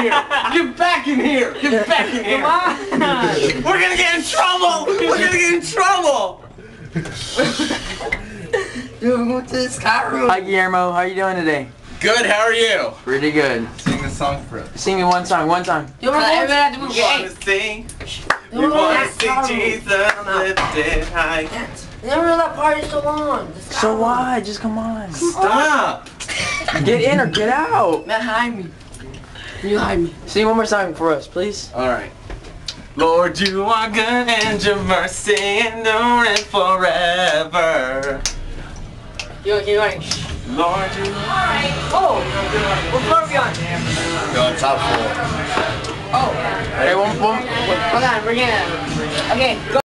here! Get back in here! Get back in here! Come on! We're gonna get in trouble! We're gonna get in trouble! Dude, we're going to the sky room. Hi Guillermo, how are you doing today? Good, how are you? Pretty good. Sing the song for us. Sing me one song, one song. Dude, everybody have to move. We wanna sing. We wanna see Jesus lifted high. You never know that part is so long. So what? Just come on. Stop! Get in or get out. Man, hide me. You hide me. Sing one more song for us, please. Alright. Lord, you are good and your mercy endureth forever. You keep going. Lord, you Oh! What floor are we on? You're on top floor. Oh. Hey, one. Hold on, we're gonna... Okay, go.